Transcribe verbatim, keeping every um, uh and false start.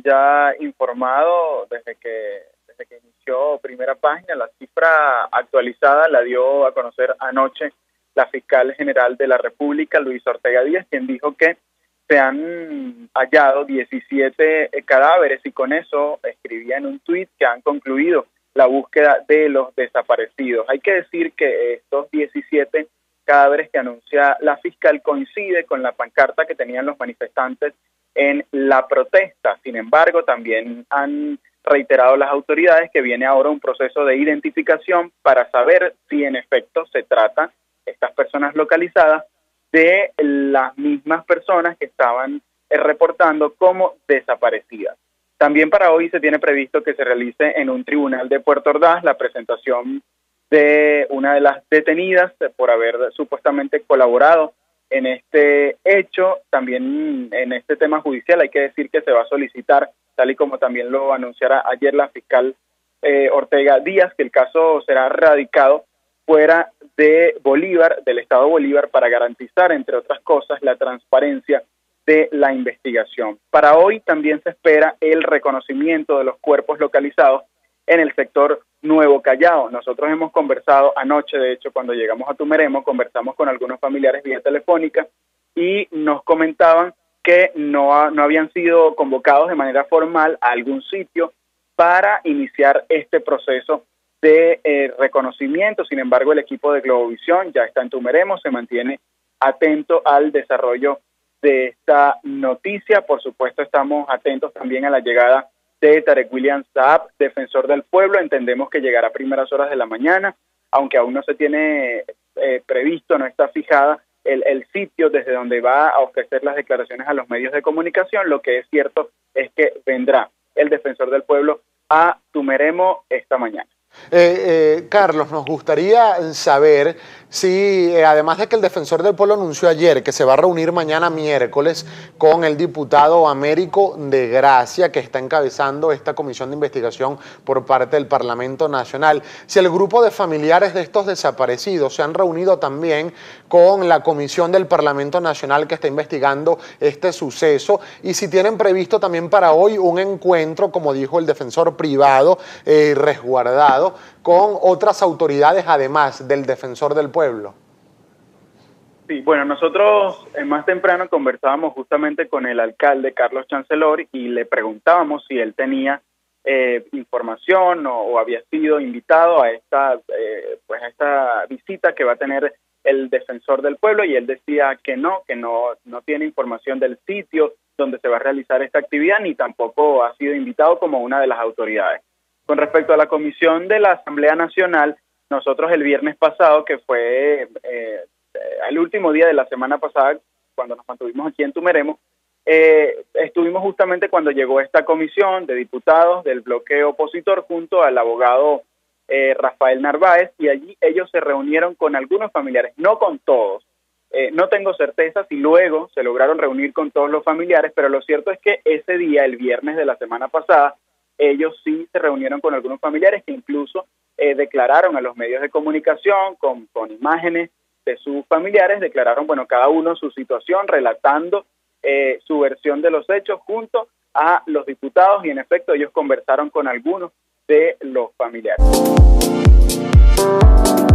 ya informado desde que, desde que inició Primera Página. La cifra actualizada la dio a conocer anoche la fiscal general de la República, Luisa Ortega Díaz, quien dijo que se han hallado diecisiete cadáveres y con eso escribía en un tuit que han concluido la búsqueda de los desaparecidos. Hay que decir que estos diecisiete cadáveres que anuncia la fiscal coincide con la pancarta que tenían los manifestantes en la protesta. Sin embargo, también han reiterado las autoridades que viene ahora un proceso de identificación para saber si en efecto se trata, estas personas localizadas, de las mismas personas que estaban eh, reportando como desaparecidas. También para hoy se tiene previsto que se realice en un tribunal de Puerto Ordaz la presentación de una de las detenidas por haber supuestamente colaborado en este hecho. También en este tema judicial hay que decir que se va a solicitar, tal y como también lo anunciara ayer la fiscal eh, Ortega Díaz, que el caso será radicado fuera de Bolívar, del estado Bolívar, para garantizar, entre otras cosas, la transparencia de la investigación. Para hoy también se espera el reconocimiento de los cuerpos localizados en el sector Nuevo Callao. Nosotros hemos conversado anoche, de hecho, cuando llegamos a Tumeremo, conversamos con algunos familiares vía telefónica y nos comentaban que no, ha, no habían sido convocados de manera formal a algún sitio para iniciar este proceso de eh, reconocimiento. Sin embargo, el equipo de Globovisión ya está en Tumeremo, se mantiene atento al desarrollo de esta noticia. Por supuesto, estamos atentos también a la llegada de Tarek William Saab, defensor del pueblo. Entendemos que llegará a primeras horas de la mañana, aunque aún no se tiene eh, previsto, no está fijada el, el sitio desde donde va a ofrecer las declaraciones a los medios de comunicación. Lo que es cierto es que vendrá el defensor del pueblo a Tumeremo esta mañana. Eh, eh, Carlos, nos gustaría saber si, eh, además de que el defensor del pueblo anunció ayer que se va a reunir mañana miércoles con el diputado Américo de Gracia, que está encabezando esta comisión de investigación por parte del Parlamento Nacional, si el grupo de familiares de estos desaparecidos se han reunido también con la comisión del Parlamento Nacional que está investigando este suceso, y si tienen previsto también para hoy un encuentro, como dijo el defensor privado, eh, resguardado, con otras autoridades además del defensor del pueblo. Sí, bueno, nosotros eh, más temprano conversábamos justamente con el alcalde Carlos Chancellor y le preguntábamos si él tenía eh, información o, o había sido invitado a esta, eh, pues a esta visita que va a tener el defensor del pueblo, y él decía que no, que no, no tiene información del sitio donde se va a realizar esta actividad, ni tampoco ha sido invitado como una de las autoridades. Con respecto a la comisión de la Asamblea Nacional, nosotros el viernes pasado, que fue eh, el último día de la semana pasada, cuando nos mantuvimos aquí en Tumeremo, eh, estuvimos justamente cuando llegó esta comisión de diputados del bloque opositor junto al abogado eh, Rafael Narváez, y allí ellos se reunieron con algunos familiares, no con todos. Eh, no tengo certeza si luego se lograron reunir con todos los familiares, pero lo cierto es que ese día, el viernes de la semana pasada, ellos sí se reunieron con algunos familiares que incluso eh, declararon a los medios de comunicación con, con imágenes de sus familiares, declararon, bueno, cada uno su situación, relatando eh, su versión de los hechos junto a los diputados, y en efecto ellos conversaron con algunos de los familiares.